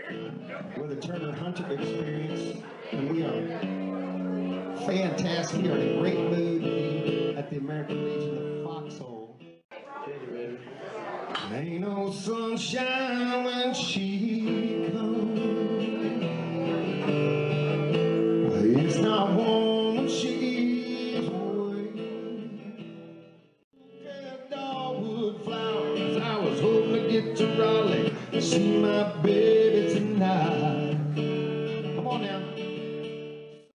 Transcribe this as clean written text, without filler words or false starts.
with the Turner Hunter experience, and we are fantastic. We are in a great mood to be at the American Legion of Foxhole. Ain't no sunshine when she comes. It's not warm when she's away. At Dogwood Flowers, I was hoping to get to Raleigh to see my baby tonight.